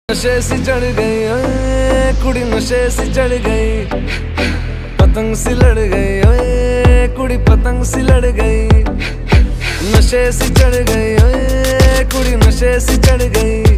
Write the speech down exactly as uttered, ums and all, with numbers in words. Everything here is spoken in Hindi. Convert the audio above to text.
नशे सी चढ़ गई ओए कुड़ी, नशे सी चढ़ गई, पतंग सी लड़ गई ओए कुड़ी, पतंग सी लड़ गई। नशे सी चढ़ गई ओए कुड़ी, नशे सी चढ़ गई।